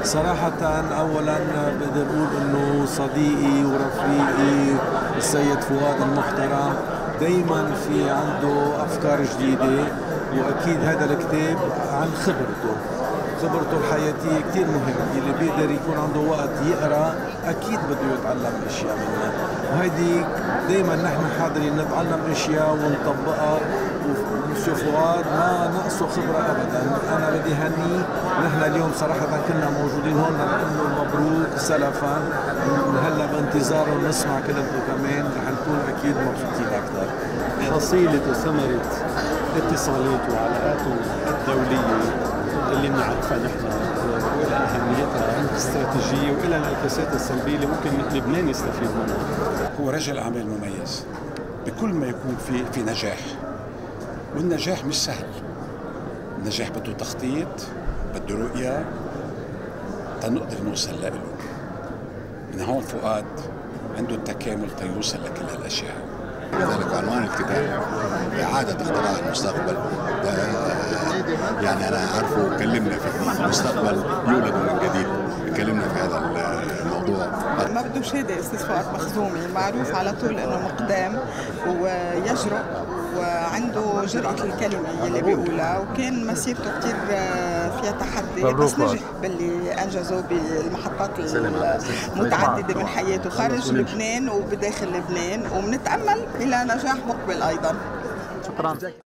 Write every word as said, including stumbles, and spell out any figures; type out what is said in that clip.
صراحة أولا بقدر أقول إنه صديقي ورفيقي السيد فؤاد المحترم دايما في عنده أفكار جديدة، وأكيد هذا الكتاب عن خبرته خبرته الحياتية كتير مهمة. اللي بيقدر يكون عنده وقت يقرأ أكيد بده يتعلم أشياء منها، وهيدي دايما نحن حاضرين نتعلم أشياء ونطبقها. ومسيو فؤاد ما نقصه خبرة أبدا. أنا بدي هنيه. نحن اليوم صراحة كنا موجودين هون لنقول له مبروك سلفا، هلا بانتظاره نسمع كلمته كمان، رح نكون أكيد مبسوطين أكثر. حصيلة وثمرة اتصالات وعلاقاته الدولية اللي بنعرفها نحن، وإلى أهميتها الاستراتيجية وإلى الانعكاسات السلبية اللي ممكن لبنان يستفيد منها. هو رجل أعمال مميز بكل ما يكون في في نجاح، والنجاح مش سهل. النجاح بده تخطيط، بده رؤية تنقدر نوصل له. من هون فؤاد عنده التكامل تيوصل لكل هالأشياء. لذلك عنوان الكتاب إعادة اختراع المستقبل. يعني أنا عارفه كلمنا في المستقبل يولد من جديد، كلمنا في هذا الموضوع. ما بده شهادة أستاذ فؤاد مخزومي، معروف على طول إنه مقدام ويجرؤ وعنده جرأة الكلمة اللي بيقولها، وكان مسيرته كتير فيها تحدي بس نجح باللي أنجزه بالمحطات المتعددة من حياته خارج لبنان وبداخل لبنان، وبنتأمل إلى نجاح مقبل أيضا. شكرا.